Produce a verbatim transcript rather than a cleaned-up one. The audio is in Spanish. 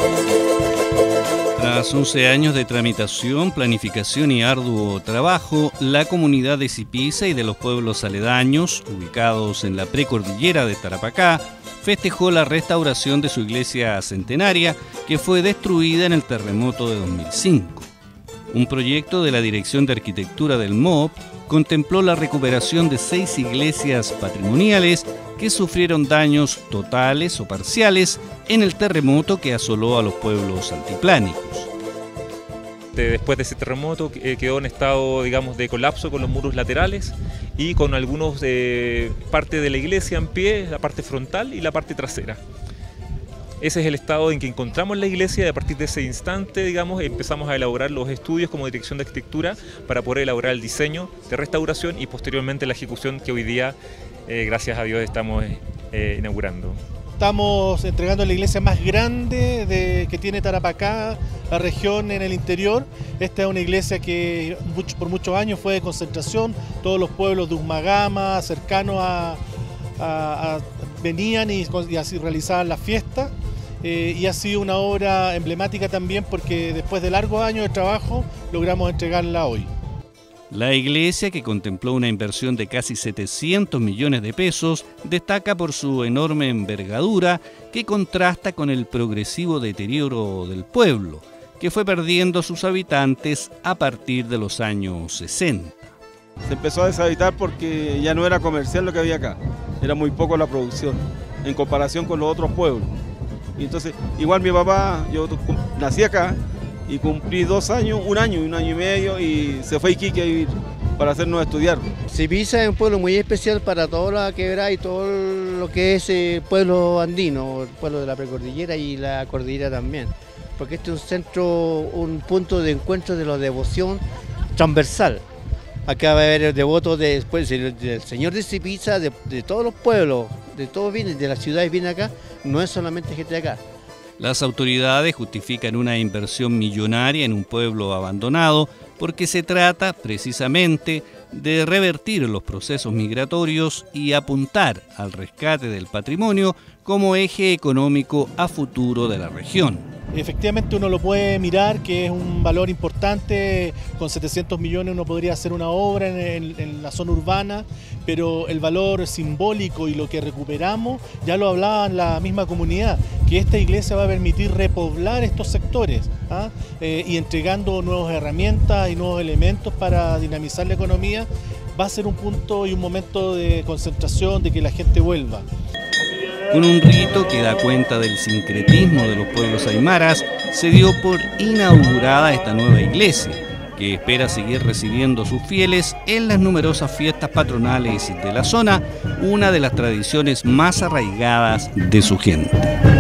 Tras once años de tramitación, planificación y arduo trabajo, la comunidad de Sipisa y de los pueblos aledaños, ubicados en la precordillera de Tarapacá, festejó la restauración de su iglesia centenaria, que fue destruida en el terremoto de dos mil cinco. Un proyecto de la Dirección de Arquitectura del M O P contempló la recuperación de seis iglesias patrimoniales que sufrieron daños totales o parciales en el terremoto que asoló a los pueblos altiplánicos. Después de ese terremoto quedó en estado, digamos, de colapso con los muros laterales y con algunos eh, parte de la iglesia en pie, la parte frontal y la parte trasera. Ese es el estado en que encontramos la iglesia y a partir de ese instante, digamos, empezamos a elaborar los estudios como Dirección de Arquitectura para poder elaborar el diseño de restauración y posteriormente la ejecución que hoy día, eh, gracias a Dios, estamos eh, inaugurando. Estamos entregando la iglesia más grande de, que tiene Tarapacá, la región en el interior. Esta es una iglesia que mucho, por muchos años fue de concentración. Todos los pueblos de Humagama, cercanos a, a, a venían y, y así realizaban la fiesta. Eh, y ha sido una obra emblemática también porque después de largos años de trabajo logramos entregarla hoy. La iglesia, que contempló una inversión de casi setecientos millones de pesos, destaca por su enorme envergadura que contrasta con el progresivo deterioro del pueblo, que fue perdiendo sus habitantes a partir de los años sesenta. Se empezó a deshabitar porque ya no era comercial lo que había acá, era muy poco la producción en comparación con los otros pueblos. Y entonces, igual mi papá, yo nací acá y cumplí dos años, un año, un año y medio y se fue a Iquique a vivir para hacernos estudiar. Sipisa es un pueblo muy especial para toda la quebrada y todo lo que es el pueblo andino, el pueblo de la precordillera y la cordillera también. Porque este es un centro, un punto de encuentro de la devoción transversal. Acá va a haber devotos de, después, del, del Señor de Sipisa, de, de todos los pueblos, de todos vienen, de las ciudades vienen acá, no es solamente gente de acá. Las autoridades justifican una inversión millonaria en un pueblo abandonado porque se trata precisamente de revertir los procesos migratorios y apuntar al rescate del patrimonio como eje económico a futuro de la región. Efectivamente uno lo puede mirar que es un valor importante, con setecientos millones uno podría hacer una obra en, en, en la zona urbana, pero el valor simbólico y lo que recuperamos, ya lo hablaba la misma comunidad, que esta iglesia va a permitir repoblar estos sectores ¿ah? eh, y entregando nuevas herramientas y nuevos elementos para dinamizar la economía, va a ser un punto y un momento de concentración, de que la gente vuelva. Con un rito que da cuenta del sincretismo de los pueblos aymaras, se dio por inaugurada esta nueva iglesia, que espera seguir recibiendo a sus fieles en las numerosas fiestas patronales de la zona, una de las tradiciones más arraigadas de su gente.